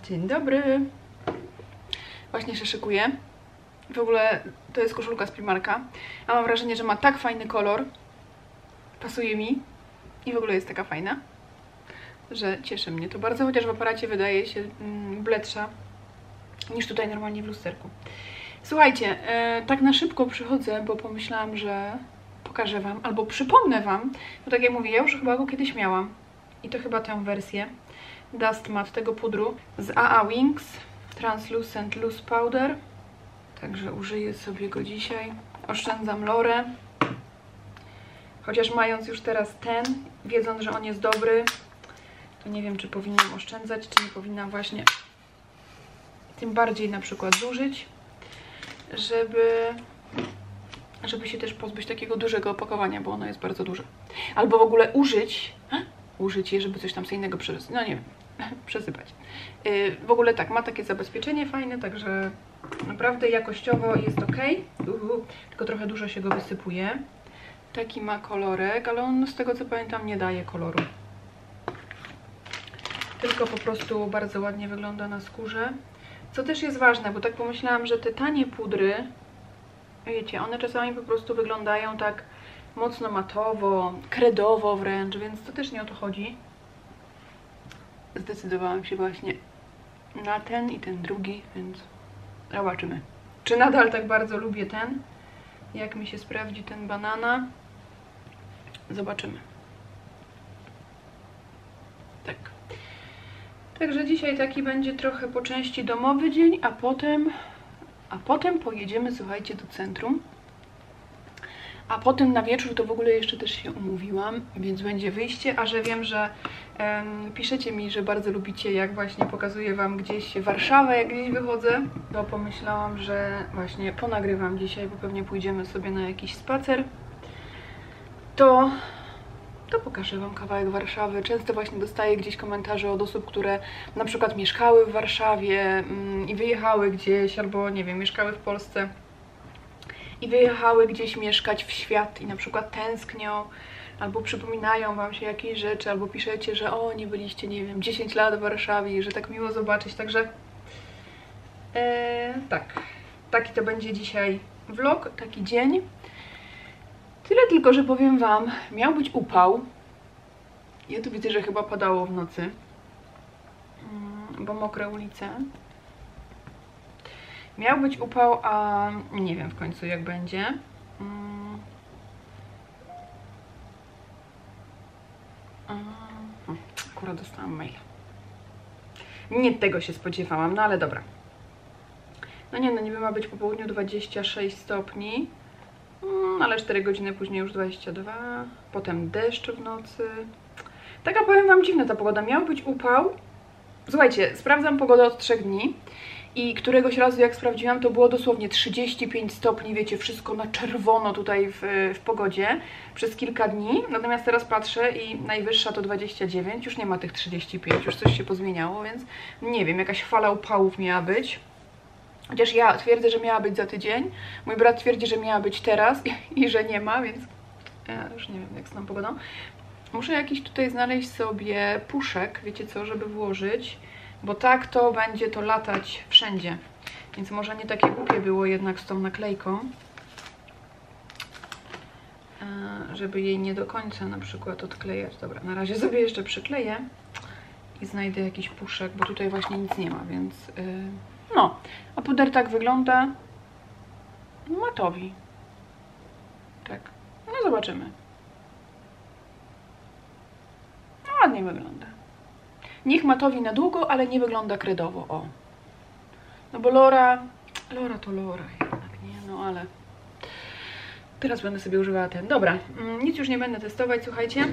Dzień dobry. Właśnie się szykuję. W ogóle to jest koszulka z Primarka. A mam wrażenie, że ma tak fajny kolor. Pasuje mi. I w ogóle jest taka fajna, że cieszy mnie to bardzo, chociaż w aparacie wydaje się bledsza niż tutaj normalnie w lusterku. Słuchajcie, tak na szybko przychodzę, bo pomyślałam, że pokażę wam, albo przypomnę wam, bo tak jak mówię, ja już chyba go kiedyś miałam. I to chyba tę wersję Dust Matte tego pudru z AA Wings Translucent Loose Powder. Także użyję sobie go dzisiaj. Oszczędzam lorę. Chociaż mając już teraz ten, wiedząc, że on jest dobry, to nie wiem, czy powinnam oszczędzać, czy nie powinnam właśnie tym bardziej na przykład zużyć, żeby się też pozbyć takiego dużego opakowania, bo ono jest bardzo duże. Albo w ogóle użyć je, żeby coś tam sobie innego przesypać. No nie wiem, przesypać. W ogóle tak, ma takie zabezpieczenie fajne, także naprawdę jakościowo jest ok. Tylko trochę dużo się go wysypuje. Taki ma kolorek, ale on z tego co pamiętam nie daje koloru. Tylko po prostu bardzo ładnie wygląda na skórze. Co też jest ważne, bo tak pomyślałam, że te tanie pudry, wiecie, one czasami po prostu wyglądają tak mocno matowo, kredowo wręcz, więc to też nie o to chodzi. Zdecydowałam się właśnie na ten i ten drugi, więc zobaczymy. Czy nadal tak bardzo lubię ten? Jak mi się sprawdzi ten banana? Zobaczymy. Tak. Także dzisiaj taki będzie trochę po części domowy dzień, a potem pojedziemy, słuchajcie, do centrum. A potem na wieczór to w ogóle jeszcze też się umówiłam, więc będzie wyjście, a że wiem, że piszecie mi, że bardzo lubicie, jak właśnie pokazuję wam gdzieś Warszawę, jak gdzieś wychodzę, to pomyślałam, że właśnie ponagrywam dzisiaj, bo pewnie pójdziemy sobie na jakiś spacer. To pokażę wam kawałek Warszawy. Często właśnie dostaję gdzieś komentarze od osób, które na przykład mieszkały w Warszawie i wyjechały gdzieś, albo nie wiem, mieszkały w Polsce i wyjechały gdzieś mieszkać w świat i na przykład tęsknią, albo przypominają wam się jakieś rzeczy, albo piszecie, że o, nie byliście, nie wiem, 10 lat w Warszawie i że tak miło zobaczyć, także tak, taki to będzie dzisiaj vlog, taki dzień. Tyle tylko, że powiem wam, miał być upał. Ja tu widzę, że chyba padało w nocy, bo mokre ulice. Miał być upał, a nie wiem w końcu jak będzie. Akurat dostałam maila. Nie tego się spodziewałam, no ale dobra. No nie, no niby ma być po południu 26 stopni, ale 4 godziny później już 22. Potem deszcz w nocy. Taka, powiem wam, dziwna ta pogoda. Miał być upał. Słuchajcie, sprawdzam pogodę od 3 dni. I któregoś razu jak sprawdziłam, to było dosłownie 35 stopni, wiecie, wszystko na czerwono tutaj w pogodzie przez kilka dni. Natomiast teraz patrzę i najwyższa to 29, już nie ma tych 35, już coś się pozmieniało, więc nie wiem, jakaś fala upałów miała być. Chociaż ja twierdzę, że miała być za tydzień, mój brat twierdzi, że miała być teraz i że nie ma, więc ja już nie wiem, jak z tą pogodą. Muszę jakiś tutaj znaleźć sobie puszek, wiecie co, żeby włożyć. Bo tak to będzie to latać wszędzie. Więc może nie takie głupie było jednak z tą naklejką. Żeby jej nie do końca na przykład odklejać. Dobra, na razie sobie jeszcze przykleję. I znajdę jakiś puszek, bo tutaj właśnie nic nie ma, więc... No, a puder tak wygląda. Matowi. Tak. No zobaczymy. No, ładnie wygląda. Niech matowi na długo, ale nie wygląda kredowo, o. No bo Lora to Lora jednak, nie? No ale... Teraz będę sobie używała ten. Dobra, nic już nie będę testować, słuchajcie.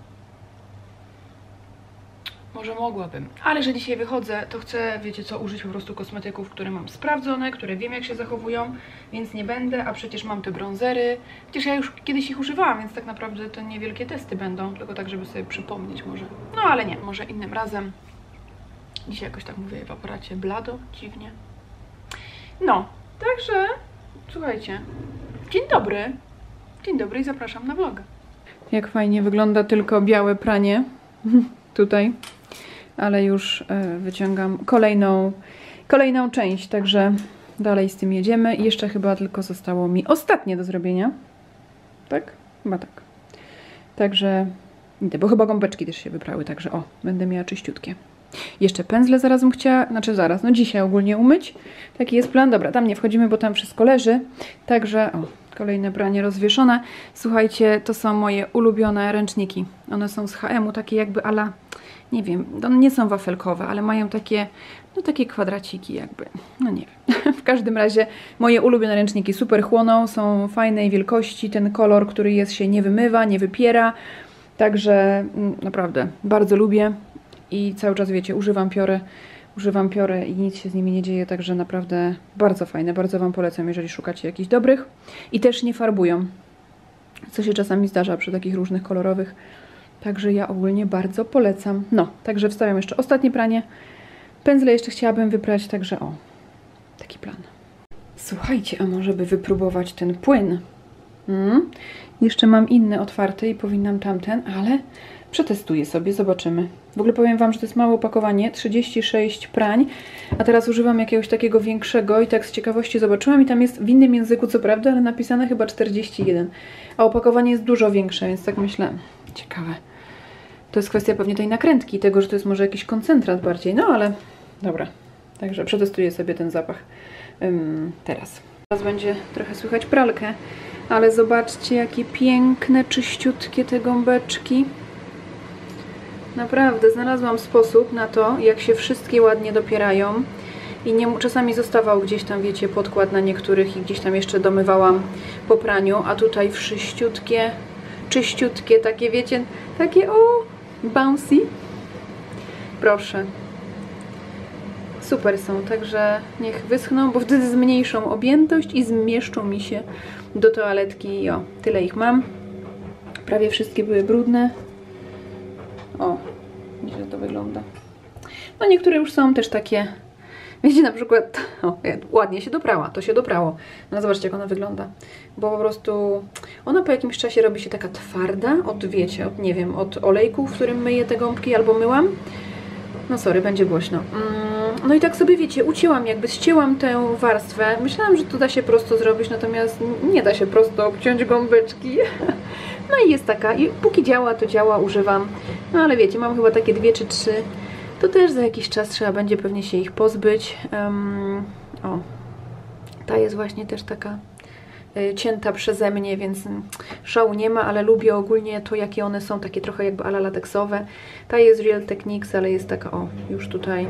Może mogłabym, ale że dzisiaj wychodzę, to chcę, wiecie co, użyć po prostu kosmetyków, które mam sprawdzone, które wiem jak się zachowują, więc nie będę, a przecież mam te bronzery. Chociaż ja już kiedyś ich używałam, więc tak naprawdę to niewielkie testy będą, tylko tak, żeby sobie przypomnieć może. No ale nie, może innym razem. Dzisiaj jakoś tak mówię w aparacie blado, dziwnie. No, także, słuchajcie, dzień dobry i zapraszam na vloga. Jak fajnie wygląda tylko białe pranie tutaj. ale już wyciągam kolejną część, także dalej z tym jedziemy. I jeszcze chyba tylko zostało mi ostatnie do zrobienia. Tak? Chyba tak. Także idę, bo chyba gąbeczki też się wybrały, także o, będę miała czyściutkie. Jeszcze pędzle zaraz bym chciała, znaczy zaraz, no dzisiaj ogólnie umyć. Taki jest plan. Dobra, tam nie wchodzimy, bo tam wszystko leży. Także, o, kolejne pranie rozwieszone. Słuchajcie, to są moje ulubione ręczniki. One są z HM-u, takie jakby ala, nie wiem, one nie są wafelkowe, ale mają takie, no takie kwadraciki jakby, no nie wiem. W każdym razie moje ulubione ręczniki super chłoną, są fajnej wielkości, ten kolor, który jest, się nie wymywa, nie wypiera. Także naprawdę bardzo lubię i cały czas, wiecie, używam piory i nic się z nimi nie dzieje, także naprawdę bardzo fajne, bardzo Wam polecam, jeżeli szukacie jakichś dobrych. I też nie farbują, co się czasami zdarza przy takich różnych kolorowych, także ja ogólnie bardzo polecam. No, także wstawiam jeszcze ostatnie pranie. Pędzle jeszcze chciałabym wyprać, także o, taki plan. Słuchajcie, a może by wypróbować ten płyn? Jeszcze mam inny otwarty i powinnam tamten, ale przetestuję sobie, zobaczymy. W ogóle powiem Wam, że to jest małe opakowanie, 36 prań, a teraz używam jakiegoś takiego większego i tak z ciekawości zobaczyłam i tam jest w innym języku, co prawda, ale napisane chyba 41, a opakowanie jest dużo większe, więc tak myślę, ciekawe. To jest kwestia pewnie tej nakrętki, tego, że to jest może jakiś koncentrat bardziej, no ale dobra. Także przetestuję sobie ten zapach teraz. Teraz będzie trochę słychać pralkę, ale zobaczcie, jakie piękne, czyściutkie te gąbeczki. Naprawdę, znalazłam sposób na to, jak się wszystkie ładnie dopierają. I nie, czasami zostawał gdzieś tam, wiecie, podkład na niektórych i gdzieś tam jeszcze domywałam po praniu, a tutaj wszyściutkie, czyściutkie, takie, wiecie, takie o, bouncy. Proszę. Super są, także niech wyschną, bo wtedy zmniejszą objętość i zmieszczą mi się do toaletki. I o, tyle ich mam. Prawie wszystkie były brudne. O, źle to wygląda. No niektóre już są też takie, wiecie, na przykład, o, ładnie się doprała, to się doprało. No zobaczcie, jak ona wygląda. Bo po prostu ona po jakimś czasie robi się taka twarda od, wiecie, od, nie wiem, od olejku, w którym myję te gąbki albo myłam. No sorry, będzie głośno. No i tak sobie, wiecie, ucięłam, jakby ścięłam tę warstwę. Myślałam, że to da się prosto zrobić, natomiast nie da się prosto obciąć gąbeczki. No i jest taka, i póki działa, to działa, używam. No ale wiecie, mam chyba takie 2 czy 3. To też za jakiś czas trzeba będzie pewnie się ich pozbyć. O, ta jest właśnie też taka cięta przeze mnie, więc szału nie ma, ale lubię ogólnie to, jakie one są, takie trochę jakby ala lateksowe. Ta jest Real Techniques, ale jest taka, o, już tutaj,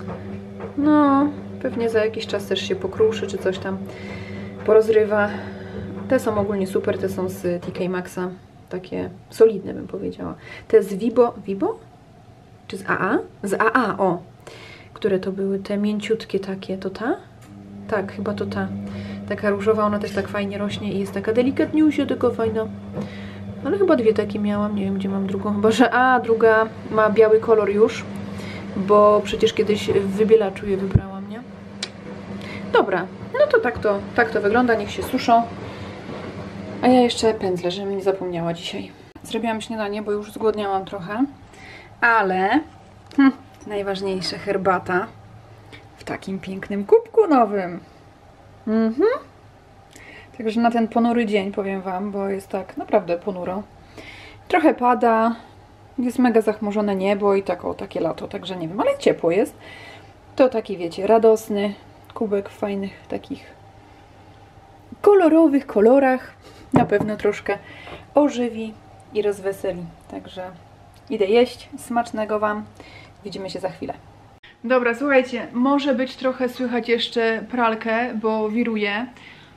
no, pewnie za jakiś czas też się pokruszy, czy coś tam porozrywa. Te są ogólnie super, te są z TK Maxa, takie solidne, bym powiedziała. Te z Vibo? Czy z AA? Z AA, o, które to były te mięciutkie takie, to ta? Tak, chyba to ta. Taka różowa, ona też tak fajnie rośnie i jest taka delikatniusia, tylko fajna. Ale chyba 2 takie miałam, nie wiem gdzie mam drugą, chyba że druga ma biały kolor już, bo przecież kiedyś w wybielaczu je wybrałam, nie? Dobra, no to tak to wygląda, niech się suszą. A ja jeszcze pędzle, żebym nie zapomniała dzisiaj. Zrobiłam śniadanie, bo już zgłodniałam trochę, ale najważniejsze, herbata w takim pięknym kubku nowym. Także na ten ponury dzień, powiem Wam, bo jest tak naprawdę ponuro. Trochę pada, jest mega zachmurzone niebo i tak, o, takie lato, także nie wiem, ale ciepło jest. To taki, wiecie, radosny kubek w fajnych takich kolorowych kolorach. Na pewno troszkę ożywi i rozweseli. Także idę jeść. Smacznego Wam. Widzimy się za chwilę. Dobra, słuchajcie, może być trochę słychać jeszcze pralkę, bo wiruje.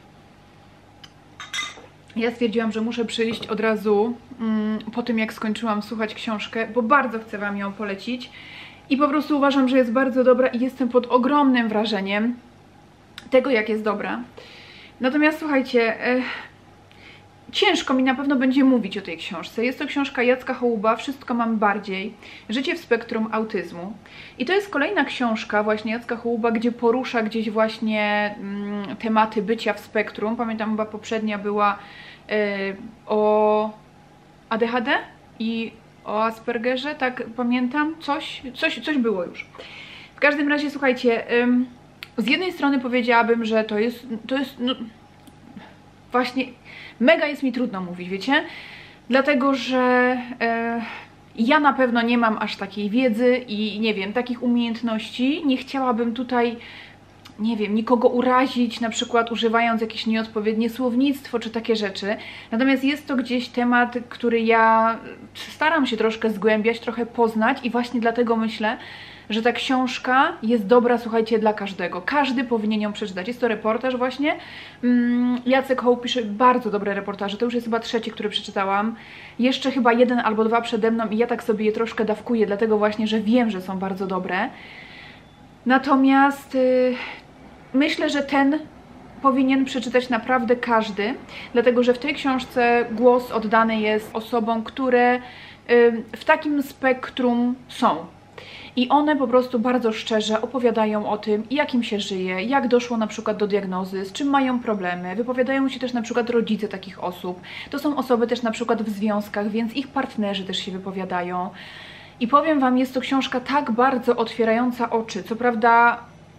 Ja stwierdziłam, że muszę przyjść od razu po tym, jak skończyłam słuchać książkę, bo bardzo chcę Wam ją polecić. I po prostu uważam, że jest bardzo dobra i jestem pod ogromnym wrażeniem tego, jak jest dobra. Natomiast słuchajcie, ciężko mi na pewno będzie mówić o tej książce. Jest to książka Jacka Hołuba, Wszystko mam bardziej. Życie w spektrum autyzmu. I to jest kolejna książka właśnie Jacka Hołuba, gdzie porusza gdzieś właśnie tematy bycia w spektrum. Pamiętam, chyba poprzednia była o ADHD i o Aspergerze, tak pamiętam, coś było już. W każdym razie, słuchajcie, z jednej strony powiedziałabym, że to jest no, właśnie mega jest mi trudno mówić, wiecie, dlatego, że ja na pewno nie mam aż takiej wiedzy i nie wiem, takich umiejętności, nie chciałabym tutaj, nie wiem, nikogo urazić, na przykład używając jakieś nieodpowiednie słownictwo czy takie rzeczy. Natomiast jest to gdzieś temat, który ja staram się troszkę zgłębiać, trochę poznać i właśnie dlatego myślę, że ta książka jest dobra, słuchajcie, dla każdego. Każdy powinien ją przeczytać. Jest to reportaż właśnie. Jacek Hołb pisze bardzo dobre reportaże. To już jest chyba trzeci, który przeczytałam. Jeszcze chyba 1 albo 2 przede mną i ja tak sobie je troszkę dawkuję, dlatego właśnie, że wiem, że są bardzo dobre. Natomiast myślę, że ten powinien przeczytać naprawdę każdy, dlatego że w tej książce głos oddany jest osobom, które w takim spektrum są. I one po prostu bardzo szczerze opowiadają o tym, jak im się żyje, jak doszło na przykład do diagnozy, z czym mają problemy. Wypowiadają się też na przykład rodzice takich osób. To są osoby też na przykład w związkach, więc ich partnerzy też się wypowiadają. I powiem Wam, jest to książka tak bardzo otwierająca oczy. Co prawda,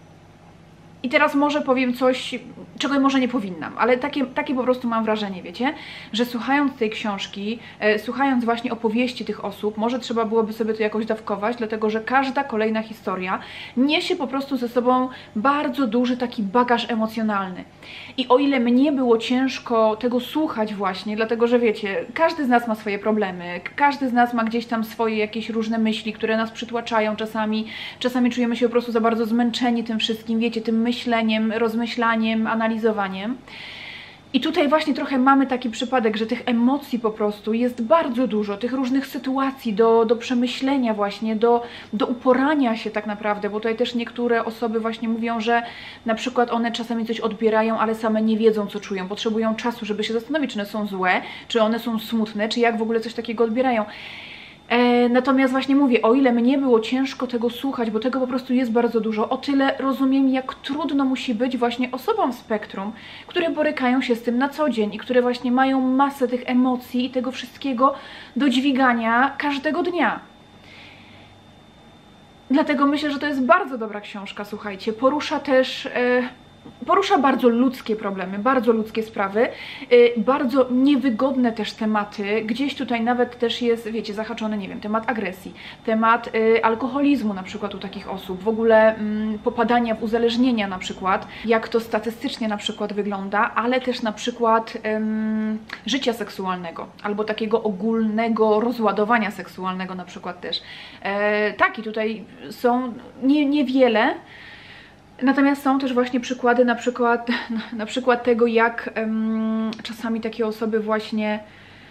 i teraz może powiem coś, czego może nie powinnam, ale takie po prostu mam wrażenie, wiecie, że słuchając tej książki, słuchając właśnie opowieści tych osób, może trzeba byłoby sobie to jakoś dawkować, dlatego że każda kolejna historia niesie po prostu ze sobą bardzo duży taki bagaż emocjonalny. I o ile mnie było ciężko tego słuchać właśnie, dlatego że wiecie, każdy z nas ma swoje problemy, każdy z nas ma gdzieś tam swoje jakieś różne myśli, które nas przytłaczają czasami czujemy się po prostu za bardzo zmęczeni tym wszystkim, wiecie, tym myśleniem, rozmyślaniem, analizowaniem. I tutaj właśnie trochę mamy taki przypadek, że tych emocji po prostu jest bardzo dużo, tych różnych sytuacji do przemyślenia właśnie, do uporania się tak naprawdę, bo tutaj też niektóre osoby właśnie mówią, że na przykład one czasami coś odbierają, ale same nie wiedzą, co czują, potrzebują czasu, żeby się zastanowić, czy one są złe, czy one są smutne, czy jak w ogóle coś takiego odbierają. Natomiast właśnie mówię, o ile mnie było ciężko tego słuchać, bo tego po prostu jest bardzo dużo, o tyle rozumiem, jak trudno musi być właśnie osobom w spektrum, które borykają się z tym na co dzień i które właśnie mają masę tych emocji i tego wszystkiego do dźwigania każdego dnia. Dlatego myślę, że to jest bardzo dobra książka, słuchajcie. Porusza bardzo ludzkie problemy, bardzo ludzkie sprawy, bardzo niewygodne też tematy. Gdzieś tutaj nawet też jest, wiecie, zahaczony, nie wiem, temat agresji, temat alkoholizmu na przykład u takich osób, w ogóle popadania w uzależnienia na przykład, jak to statystycznie na przykład wygląda, ale też na przykład życia seksualnego, albo takiego ogólnego rozładowania seksualnego na przykład też. Tak, i tutaj są niewiele. Natomiast są też właśnie przykłady, na przykład tego, jak czasami takie osoby właśnie...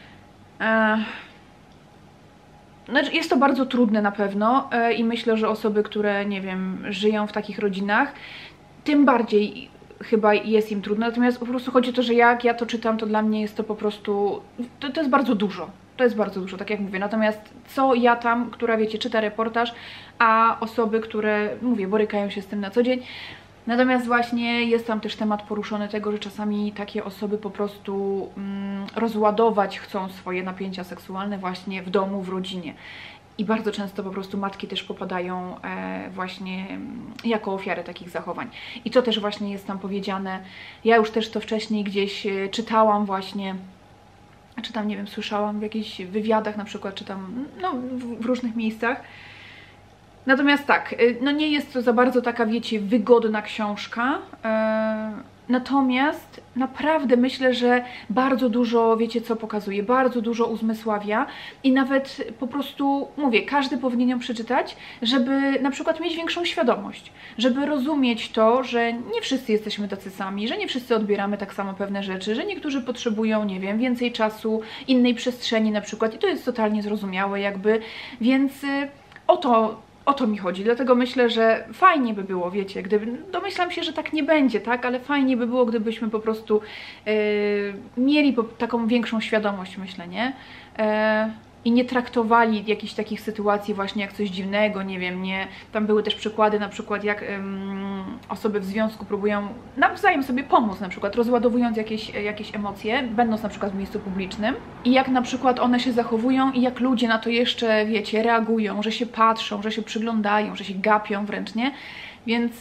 Znaczy jest to bardzo trudne na pewno i myślę, że osoby, które, nie wiem, żyją w takich rodzinach, tym bardziej chyba jest im trudno. Natomiast po prostu chodzi o to, że jak ja to czytam, to dla mnie jest to po prostu... To jest bardzo dużo. To jest bardzo dużo, tak jak mówię. Natomiast co ja tam, która, wiecie, czyta reportaż, a osoby, które, mówię, borykają się z tym na co dzień. Natomiast właśnie jest tam też temat poruszony tego, że czasami takie osoby po prostu rozładować chcą swoje napięcia seksualne właśnie w domu, w rodzinie. I bardzo często po prostu matki też popadają właśnie jako ofiary takich zachowań. I to też właśnie jest tam powiedziane. Ja już też to wcześniej gdzieś czytałam właśnie, czy tam, nie wiem, słyszałam w jakichś wywiadach na przykład, czy tam, no, w różnych miejscach. Natomiast tak, no nie jest to za bardzo taka, wiecie, wygodna książka, natomiast naprawdę myślę, że bardzo dużo, wiecie co, pokazuje, bardzo dużo uzmysławia i nawet po prostu, mówię, każdy powinien ją przeczytać, żeby na przykład mieć większą świadomość, żeby rozumieć to, że nie wszyscy jesteśmy tacy sami, że nie wszyscy odbieramy tak samo pewne rzeczy, że niektórzy potrzebują, nie wiem, więcej czasu, innej przestrzeni na przykład i to jest totalnie zrozumiałe jakby, więc o to mi chodzi, dlatego myślę, że fajnie by było, wiecie, domyślam się, że tak nie będzie, tak, ale fajnie by było, gdybyśmy po prostu mieli taką większą świadomość, myślę, nie? i nie traktowali jakichś takich sytuacji właśnie jak coś dziwnego, nie wiem, nie, tam były też przykłady na przykład jak osoby w związku próbują nawzajem sobie pomóc, na przykład rozładowując jakieś emocje, będąc na przykład w miejscu publicznym i jak na przykład one się zachowują i jak ludzie na to jeszcze, wiecie, reagują, że się patrzą, że się przyglądają, że się gapią wręcz, nie? Więc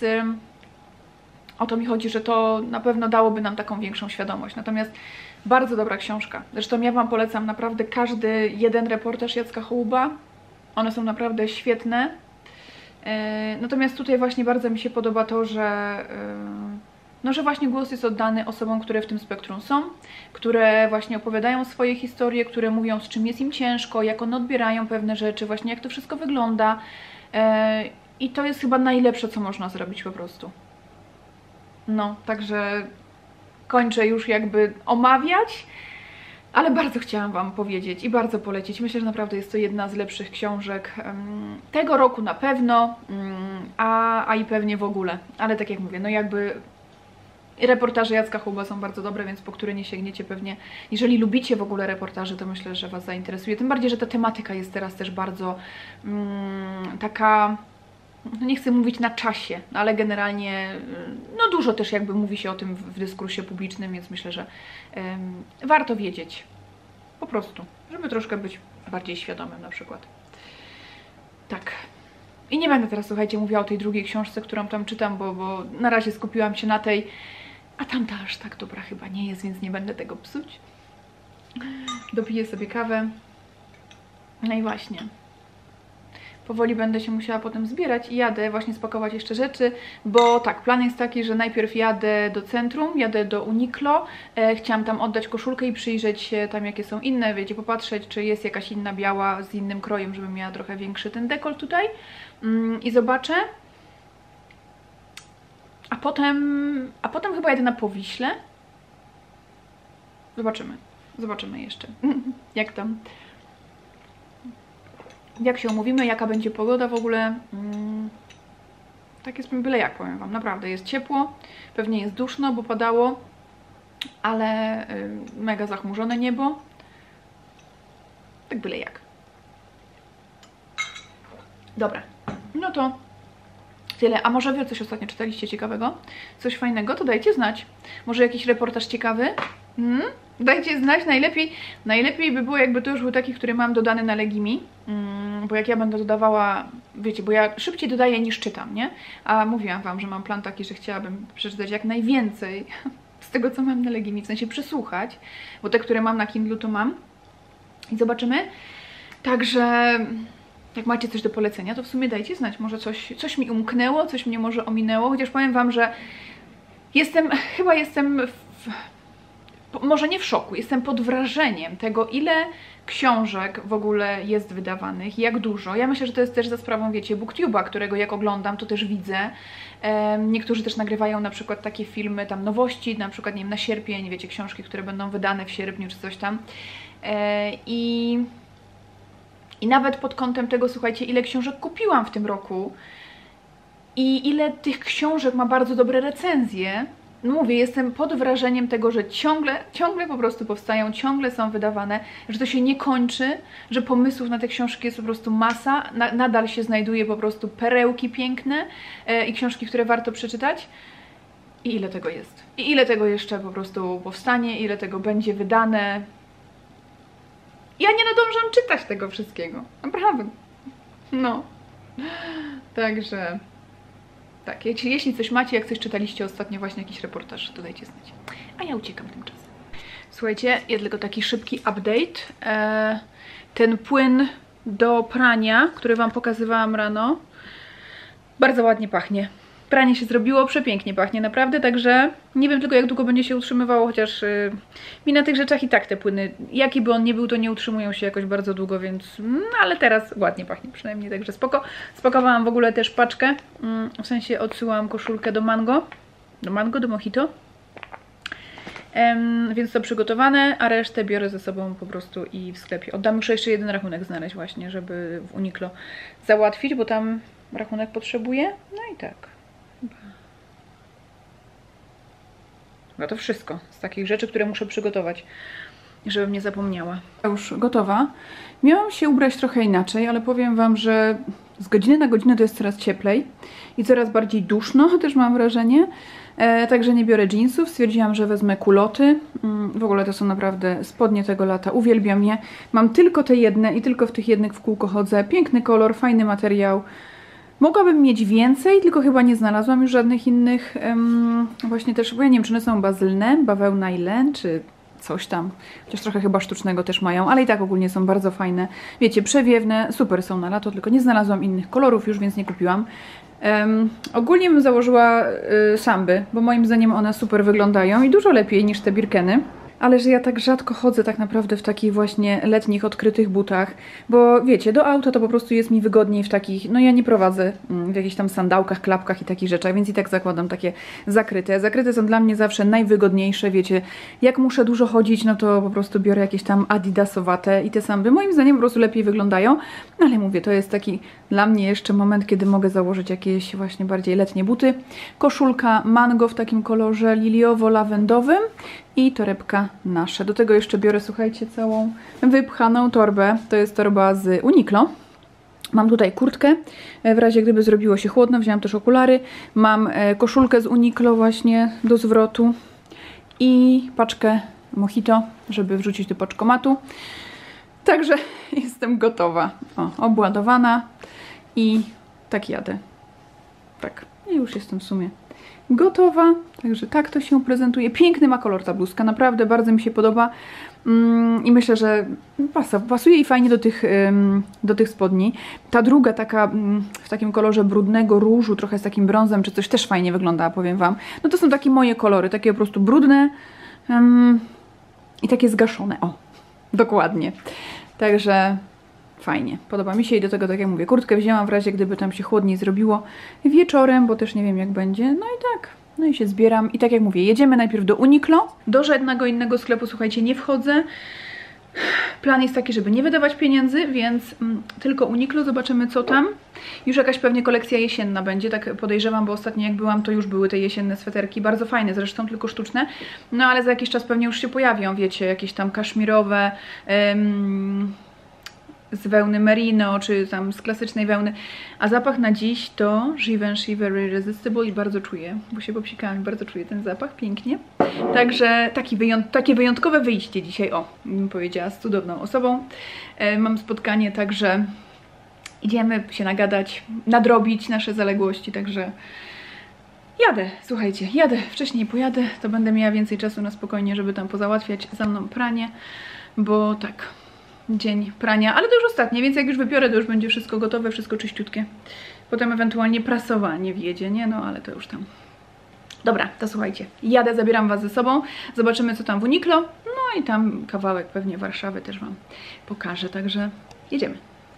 o to mi chodzi, że to na pewno dałoby nam taką większą świadomość. Natomiast bardzo dobra książka. Zresztą ja Wam polecam naprawdę każdy jeden reportaż Jacka Hołuba. One są naprawdę świetne. Natomiast tutaj właśnie bardzo mi się podoba to, że no, że właśnie głos jest oddany osobom, które w tym spektrum są, które właśnie opowiadają swoje historie, które mówią, z czym jest im ciężko, jak one odbierają pewne rzeczy, właśnie jak to wszystko wygląda. I to jest chyba najlepsze, co można zrobić po prostu. No, także kończę już jakby omawiać, ale bardzo chciałam Wam powiedzieć i bardzo polecić. Myślę, że naprawdę jest to jedna z lepszych książek tego roku na pewno, a i pewnie w ogóle. Ale tak jak mówię, no jakby reportaże Jacka Hołuba są bardzo dobre, więc po które nie sięgniecie pewnie. Jeżeli lubicie w ogóle reportaże, to myślę, że Was zainteresuje. Tym bardziej, że ta tematyka jest teraz też bardzo taka... No nie chcę mówić na czasie, ale generalnie no dużo też jakby mówi się o tym w dyskursie publicznym, więc myślę, że warto wiedzieć. Po prostu, żeby troszkę być bardziej świadomym na przykład. Tak. I nie będę teraz, słuchajcie, mówiła o tej drugiej książce, którą tam czytam, bo na razie skupiłam się na tej, a tamta aż tak dobra chyba nie jest, więc nie będę tego psuć. Dopiję sobie kawę. No i właśnie. Powoli będę się musiała potem zbierać i jadę właśnie spakować jeszcze rzeczy, bo tak, plan jest taki, że najpierw jadę do centrum, jadę do Uniqlo, chciałam tam oddać koszulkę i przyjrzeć się tam jakie są inne, wiecie, popatrzeć czy jest jakaś inna biała z innym krojem, żebym miała trochę większy ten dekolt tutaj i zobaczę. A potem chyba jadę na Powiśle. Zobaczymy jeszcze jak tam. Jak się umówimy, jaka będzie pogoda w ogóle. Tak jest byle jak, powiem Wam, naprawdę jest ciepło, pewnie jest duszno, bo padało, ale mega zachmurzone niebo. Tak byle jak. Dobra, no to tyle. A może Wy coś ostatnio czytaliście ciekawego? Coś fajnego? To dajcie znać. Może jakiś reportaż ciekawy? Dajcie znać, najlepiej by było, jakby to już był taki, który mam dodany na Legimi, bo jak ja będę dodawała, wiecie, bo ja szybciej dodaję niż czytam, nie? A mówiłam Wam, że mam plan taki, że chciałabym przeczytać jak najwięcej z tego, co mam na Legimi, w sensie przesłuchać, bo te, które mam na Kindlu, to mam i zobaczymy. Także jak macie coś do polecenia, to w sumie dajcie znać, może coś mi umknęło, coś mnie może ominęło, chociaż powiem Wam, że chyba jestem może nie w szoku, jestem pod wrażeniem tego, ile książek w ogóle jest wydawanych, jak dużo. Ja myślę, że to jest też za sprawą, wiecie, BookTube'a, którego jak oglądam, to też widzę. Niektórzy też nagrywają na przykład takie filmy, tam nowości, na przykład, nie wiem, na sierpień, wiecie, książki, które będą wydane w sierpniu czy coś tam. I nawet pod kątem tego, słuchajcie, ile książek kupiłam w tym roku i ile tych książek ma bardzo dobre recenzje. No mówię, jestem pod wrażeniem tego, że ciągle po prostu powstają, ciągle są wydawane, że to się nie kończy, że pomysłów na te książki jest po prostu masa, nadal się znajduje po prostu perełki piękne i książki, które warto przeczytać. I ile tego jest. I ile tego jeszcze po prostu powstanie, ile tego będzie wydane. Ja nie nadążam czytać tego wszystkiego. Naprawdę. No. Także... Tak, jeśli coś macie, jak coś czytaliście ostatnio, właśnie jakiś reportaż, to dajcie znać. A ja uciekam tymczasem. Słuchajcie, ja tylko taki szybki update. Ten płyn do prania, który Wam pokazywałam rano, bardzo ładnie pachnie. Pranie się zrobiło, przepięknie pachnie naprawdę, także nie wiem tylko jak długo będzie się utrzymywało, chociaż mi na tych rzeczach i tak te płyny, jaki by on nie był, to nie utrzymują się jakoś bardzo długo, więc ale teraz ładnie pachnie przynajmniej, także spoko. Spakowałam w ogóle też paczkę, w sensie odsyłałam koszulkę do do Mojito, więc to przygotowane, a resztę biorę ze sobą po prostu i w sklepie. Muszę jeszcze jeden rachunek znaleźć właśnie, żeby w Uniqlo załatwić, bo tam rachunek potrzebuję, no i tak. Chyba to wszystko z takich rzeczy, które muszę przygotować. żebym nie zapomniała. Już gotowa. Miałam się ubrać trochę inaczej, ale powiem Wam, że z godziny na godzinę to jest coraz cieplej i coraz bardziej duszno, też mam wrażenie. Także nie biorę jeansów, stwierdziłam, że wezmę kuloty. W ogóle to są naprawdę spodnie tego lata, uwielbiam je. Mam tylko te jedne i tylko w tych jednych w kółko chodzę. Piękny kolor, fajny materiał. Mogłabym mieć więcej, tylko chyba nie znalazłam już żadnych innych. Właśnie też, bo ja nie wiem, czy one są bazylne, bawełna i len, czy coś tam. Chociaż trochę chyba sztucznego też mają, ale i tak ogólnie są bardzo fajne. Wiecie, przewiewne, super są na lato, tylko nie znalazłam innych kolorów już, więc nie kupiłam. Ogólnie bym założyła samby, bo moim zdaniem one super wyglądają i dużo lepiej niż te Birkeny. Ale że ja tak rzadko chodzę tak naprawdę w takich właśnie letnich, odkrytych butach, bo wiecie, do auta to po prostu jest mi wygodniej w takich, no ja nie prowadzę w jakichś tam sandałkach, klapkach i takich rzeczach, więc i tak zakładam takie zakryte. Zakryte są dla mnie zawsze najwygodniejsze, wiecie, jak muszę dużo chodzić, no to po prostu biorę jakieś tam adidasowate i te samby moim zdaniem po prostu lepiej wyglądają, ale mówię, to jest taki dla mnie jeszcze moment, kiedy mogę założyć jakieś właśnie bardziej letnie buty. Koszulka mango w takim kolorze liliowo-lawendowym i torebka nasze. Do tego jeszcze biorę, słuchajcie, całą wypchaną torbę. To jest torba z Uniqlo. Mam tutaj kurtkę, w razie gdyby zrobiło się chłodno. Wziąłam też okulary. Mam koszulkę z Uniqlo właśnie do zwrotu i paczkę Mojito, żeby wrzucić do paczkomatu. Także jestem gotowa. O, obładowana i tak jadę. Tak, i już jestem w sumie gotowa, także tak to się prezentuje. Piękny ma kolor ta bluzka, naprawdę bardzo mi się podoba i myślę, że pasuje i fajnie do tych spodni. Ta druga taka w takim kolorze brudnego różu, trochę z takim brązem czy coś, też fajnie wygląda, powiem Wam. No to są takie moje kolory, takie po prostu brudne i takie zgaszone, o, dokładnie. Także fajnie, podoba mi się i do tego, tak jak mówię, kurtkę wzięłam w razie, gdyby tam się chłodniej zrobiło wieczorem, bo też nie wiem jak będzie, no i tak, no i się zbieram i tak jak mówię, jedziemy najpierw do Uniqlo, do żadnego innego sklepu, słuchajcie, nie wchodzę, plan jest taki, żeby nie wydawać pieniędzy, więc tylko Uniqlo, zobaczymy co tam, już jakaś pewnie kolekcja jesienna będzie, tak podejrzewam, bo ostatnio jak byłam, to już były te jesienne sweterki, bardzo fajne zresztą, tylko sztuczne, no ale za jakiś czas pewnie już się pojawią, wiecie, jakieś tam kaszmirowe, z wełny merino, czy tam z klasycznej wełny, a zapach na dziś to Givenchy Very Irresistible i bardzo czuję, bo się popsikałam, bardzo czuję ten zapach, pięknie. Także takie wyjątkowe wyjście dzisiaj, o, bym powiedziała, z cudowną osobą. Mam spotkanie, także idziemy się nagadać, nadrobić nasze zaległości, także jadę, słuchajcie, jadę, wcześniej pojadę, to będę miała więcej czasu na spokojnie, żeby tam pozałatwiać za mną pranie, bo tak, dzień prania, ale to już ostatnie, więc jak już wybiorę, to już będzie wszystko gotowe, wszystko czyściutkie. Potem ewentualnie prasowanie wjedzie, nie? No ale to już tam. Dobra, to słuchajcie, jadę, zabieram Was ze sobą, zobaczymy co tam w Uniqlo, no i tam kawałek pewnie Warszawy też Wam pokażę, także jedziemy.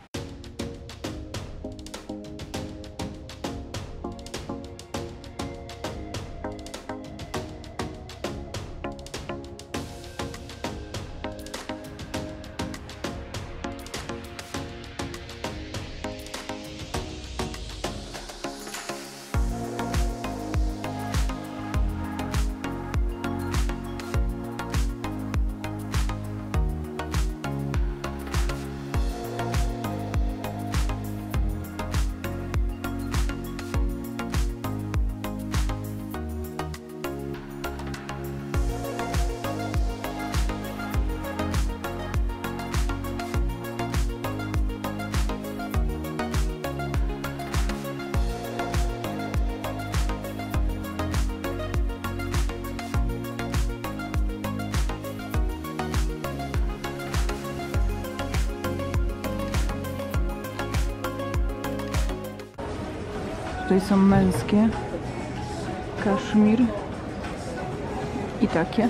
Tutaj są męskie, kaszmir i takie.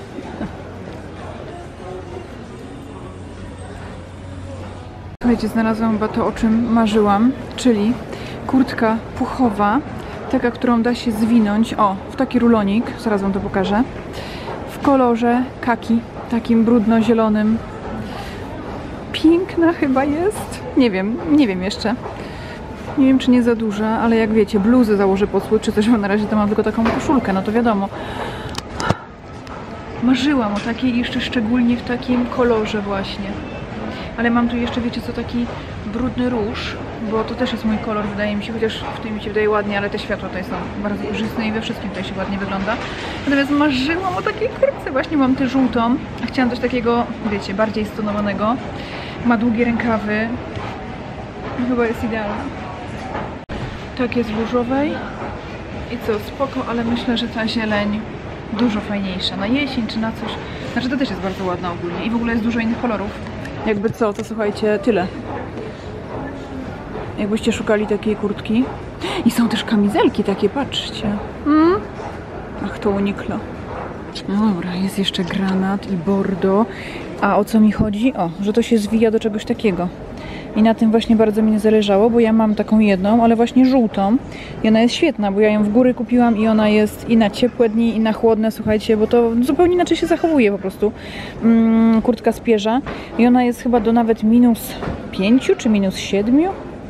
Słuchajcie, znalazłam chyba to, o czym marzyłam, czyli kurtka puchowa, taka, którą da się zwinąć, o, w taki rulonik, zaraz Wam to pokażę, w kolorze kaki, takim brudno-zielonym. Piękna chyba jest, nie wiem jeszcze. Nie wiem, czy nie za duża, ale jak wiecie, bluzę założę pod spód czy coś, bo na razie to mam tylko taką koszulkę, no to wiadomo. Marzyłam o takiej, jeszcze szczególnie w takim kolorze właśnie. Ale mam tu jeszcze, wiecie co, taki brudny róż, bo to też jest mój kolor, wydaje mi się, chociaż w tym mi się wydaje ładnie, ale te światła tutaj są bardzo korzystne i we wszystkim tutaj się ładnie wygląda. Natomiast marzyłam o takiej kurtce, właśnie mam tę żółtą, a chciałam coś takiego, wiecie, bardziej stonowanego. Ma długie rękawy. Chyba jest idealna. Tak jest w różowej. I co, spoko, ale myślę, że ta zieleń dużo fajniejsza. Na jesień czy na coś. Znaczy to też jest bardzo ładna ogólnie. I w ogóle jest dużo innych kolorów. Jakby co, to słuchajcie, tyle. Jakbyście szukali takiej kurtki. I są też kamizelki takie, patrzcie. Ach, to uniklo. No dobra, jest jeszcze granat i bordo. A o co mi chodzi? O, że to się zwija do czegoś takiego. I na tym właśnie bardzo mi nie zależało, bo ja mam taką jedną, ale właśnie żółtą. I ona jest świetna, bo ja ją w góry kupiłam i ona jest i na ciepłe dni, i na chłodne, słuchajcie, bo to zupełnie inaczej się zachowuje po prostu. Kurtka z pierza. I ona jest chyba do nawet -5 czy -7.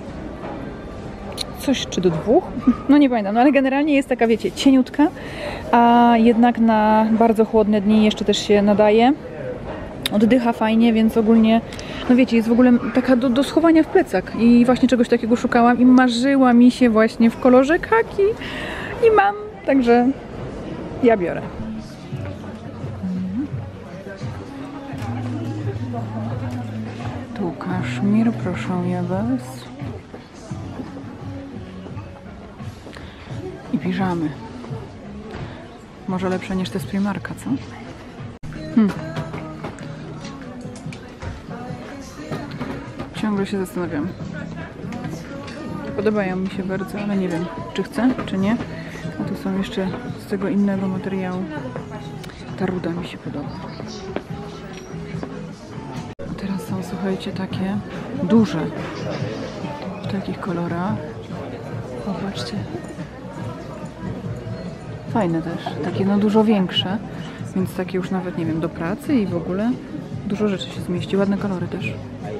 Coś, czy do 2? No nie pamiętam, no ale generalnie jest taka, wiecie, cieniutka, a jednak na bardzo chłodne dni jeszcze też się nadaje. Oddycha fajnie, więc ogólnie, no wiecie, jest w ogóle taka do schowania w plecak. I właśnie czegoś takiego szukałam i marzyła mi się właśnie w kolorze kaki. I mam, także ja biorę. Tu kaszmir, proszę ja was. I piżamy. Może lepsze niż te z Primarka, co? Ciągle się zastanawiam. Podobają mi się bardzo, ale nie wiem, czy chcę, czy nie. A tu są jeszcze z tego innego materiału. Ta ruda mi się podoba. A teraz są, słuchajcie, takie duże. W takich kolorach. Popatrzcie. Fajne też. Takie no dużo większe. Więc takie już nawet, nie wiem, do pracy i w ogóle dużo rzeczy się zmieści. Ładne kolory też.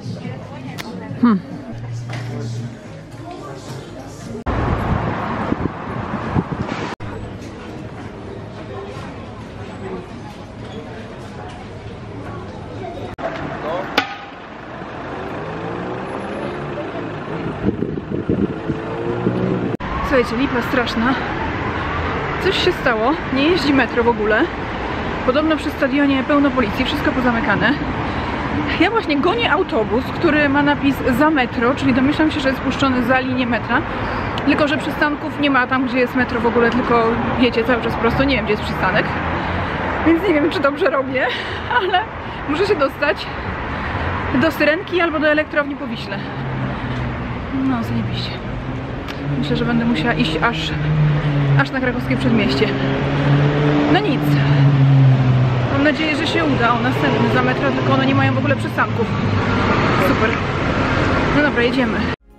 Słuchajcie, lipa straszna. Coś się stało. Nie jeździ metro w ogóle. Podobno przy stadionie pełno policji, wszystko pozamykane. Ja właśnie gonię autobus, który ma napis za metro, czyli domyślam się, że jest puszczony za linię metra. Tylko że przystanków nie ma tam, gdzie jest metro w ogóle, tylko jedzie cały czas prosto. Nie wiem, gdzie jest przystanek. Więc nie wiem, czy dobrze robię, ale muszę się dostać do Syrenki albo do elektrowni po Wiśle. No, zajebiście. Myślę, że będę musiała iść aż na krakowskie przedmieście. No nic. Mam nadzieję, że się uda. O, następny za metro, tylko one nie mają w ogóle przystanków. Super. No dobra, jedziemy.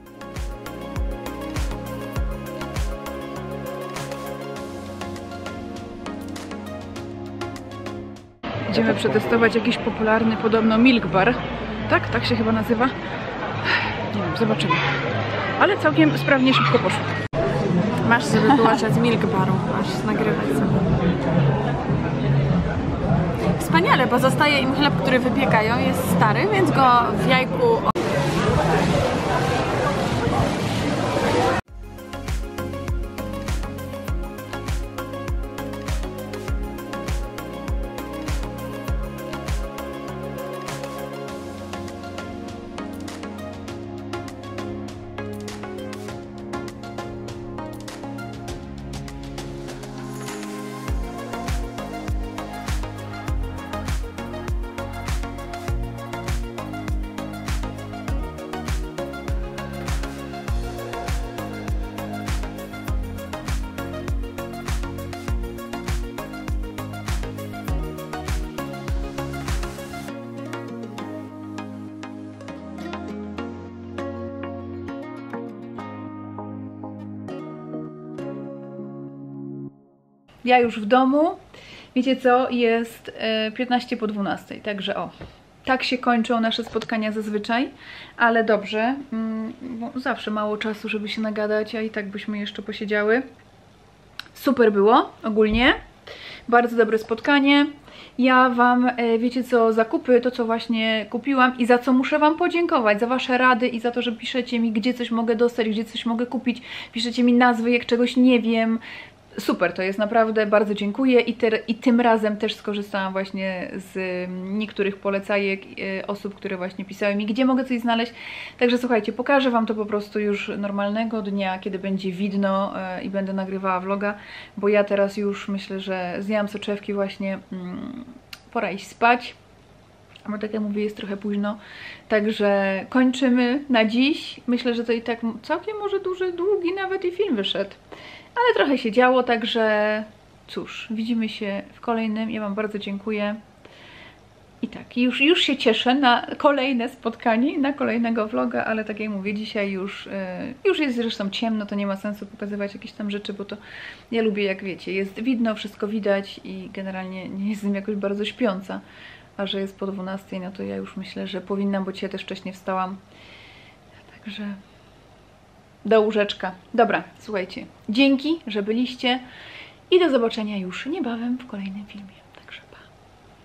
Idziemy przetestować jakiś popularny podobno milk bar. Tak? Tak się chyba nazywa? Nie wiem, zobaczymy. Ale całkiem sprawnie, szybko poszło. Masz sobie wyłączać z milk baru, masz nagrywać sobie. Wspaniale, bo zostaje im chleb, który wypiekają, jest stary, więc go w jajku... Ja już w domu. Wiecie co? Jest 15 po 12, także o. Tak się kończą nasze spotkania zazwyczaj, ale dobrze, bo zawsze mało czasu, żeby się nagadać, a i tak byśmy jeszcze posiedziały. Super było ogólnie, bardzo dobre spotkanie. ja Wam, wiecie co, zakupy, to co właśnie kupiłam i za co muszę Wam podziękować, za Wasze rady i za to, że piszecie mi, gdzie coś mogę dostać, gdzie coś mogę kupić, piszecie mi nazwy, jak czegoś nie wiem. Super, to jest naprawdę, bardzo dziękuję i tym razem też skorzystałam właśnie z niektórych polecajek osób, które właśnie pisały mi, gdzie mogę coś znaleźć. Także słuchajcie, pokażę Wam to po prostu już normalnego dnia, kiedy będzie widno i będę nagrywała vloga, bo ja teraz już myślę, że zjadłam soczewki właśnie, pora iść spać. Bo tak jak mówię, jest trochę późno, także kończymy na dziś. Myślę, że to i tak całkiem może długi nawet i film wyszedł. Ale trochę się działo, także cóż, widzimy się w kolejnym. Ja Wam bardzo dziękuję. I tak, już się cieszę na kolejne spotkanie, na kolejnego vloga, ale tak jak mówię, dzisiaj już jest zresztą ciemno, to nie ma sensu pokazywać jakieś tam rzeczy, bo to ja lubię, jak wiecie, jest widno, wszystko widać i generalnie nie jestem jakoś bardzo śpiąca. A że jest po 12, no to ja już myślę, że powinnam, bo dzisiaj też wcześniej wstałam. Także do łóżeczka. Dobra, słuchajcie, dzięki, że byliście i do zobaczenia już niebawem w kolejnym filmie.